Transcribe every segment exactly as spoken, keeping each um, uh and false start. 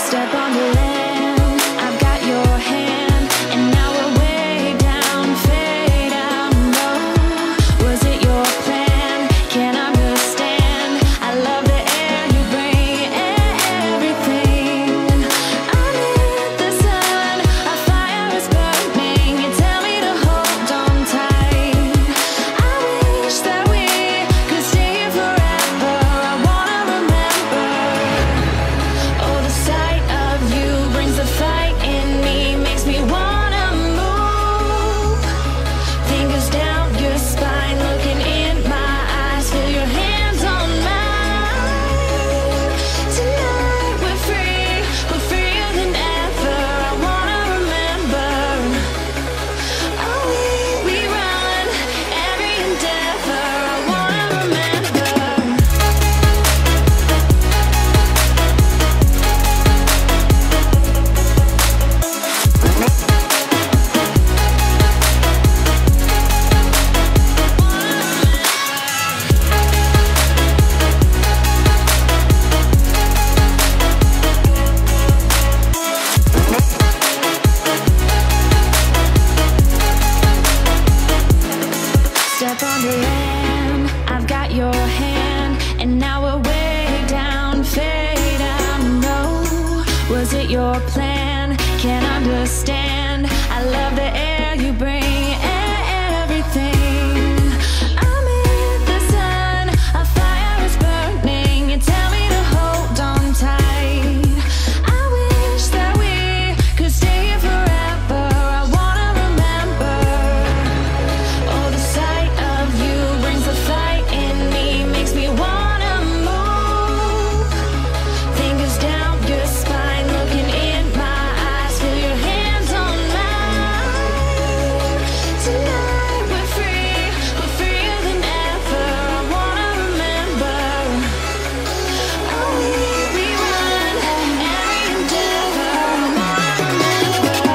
Step on the land, I've got your hand, and now we're way down, fade out low. Was it your plan? Can't understand. I love the air you bring, everything. Under the sun, a fire is burning. You tell me to hold on tight. I wish that we could stay here forever. I wanna remember. Oh, the sight of you brings the fight in me, makes me wanna move. Fingers down your spine, looking in my eyes, feel your hands on mine. Tonight we're free, we're freer than ever. I wanna remember. Oh, we, we run every endeavor. I wanna remember. Step on the land, I've got your hand, and now we're way down, fade out low. Was it your plan? Can't understand. I love the air you bring, everything. I'm in the sun, a fire is burning. You tell me to hold on tight. I wish that we could stay here forever. I wanna remember. Oh, the sight of you brings the fight in me, makes me wanna move. Fingers down your spine, looking in my eyes, feel your hands on mine. Tonight we're free, we're freer than ever. I wanna remember. Oh, we, we run every endeavor. I wanna remember.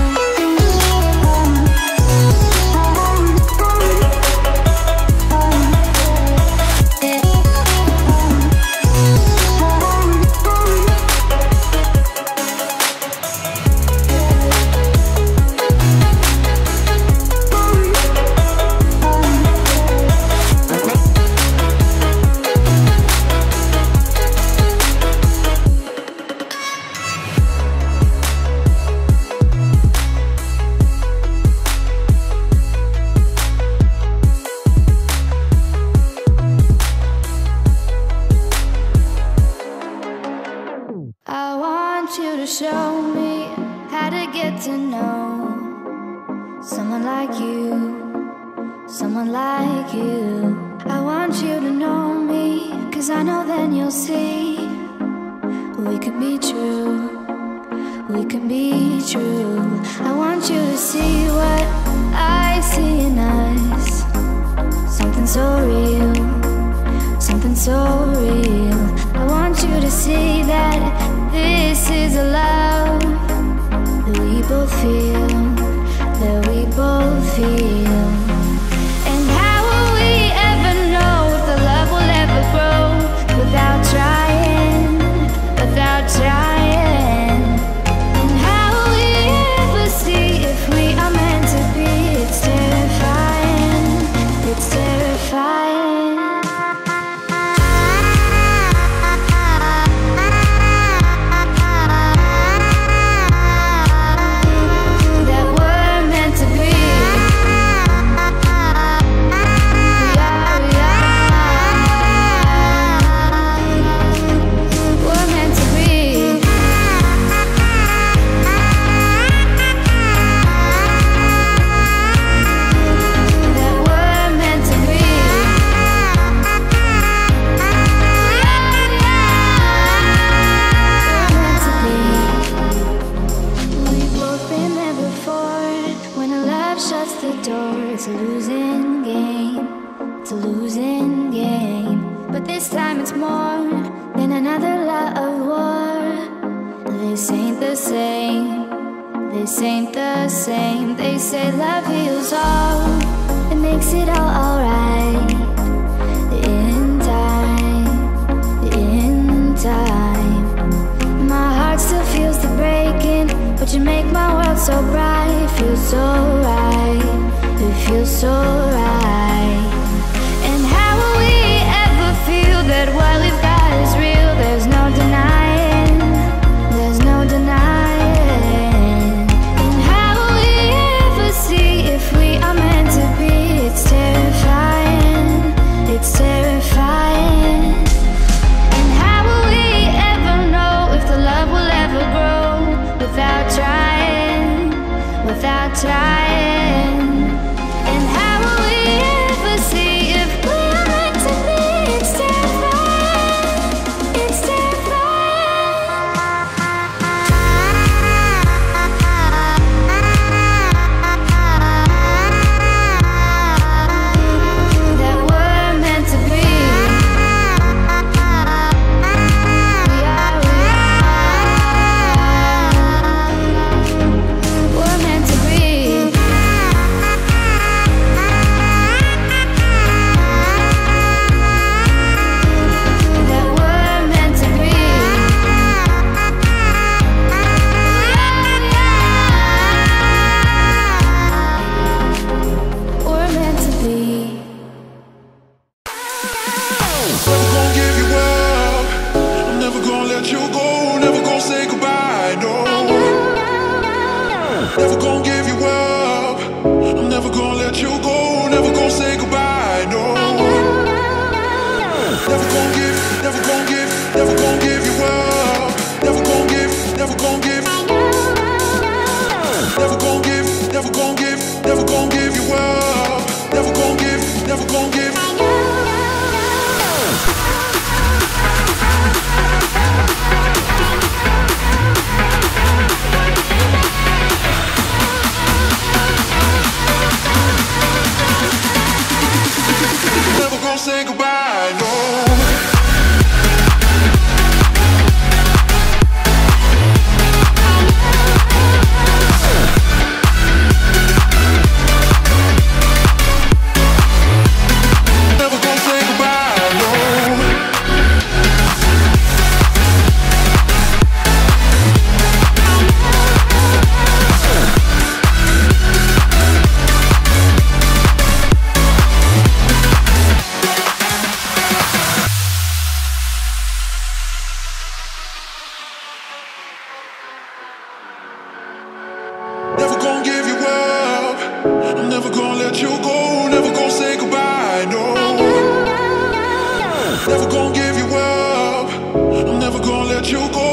I want you to show me how to get to know someone like you, someone like you. I want you to know me, 'cause I know then you'll see we could be true, we can be true. I want you to see what I see in us, something so real, something so real. I want you to see that this is a love that we both feel, that we both feel. And how will we ever know if the love will ever grow without trying, without trying? And how will we ever see if we are meant to be? It's terrifying, it's terrifying. That we're meant to be. It's a losing game, it's a losing game. But this time it's more than another love war. This ain't the same, this ain't the same. They say love heals all, it makes it all alright. In time, in time, my heart still Never gon' give, never gon' give, never gon' give you up. Never gon' give, never gon' give. Never gon' give, never gon' give, never gon' give you up. Never gon' give, never gon' give. Never gonna say goodbye, no. Never gonna say goodbye, no. Never gonna give you up. I'm never gonna let you go. Never gonna say goodbye, no. Never gonna give you up. I'm never gonna let you go.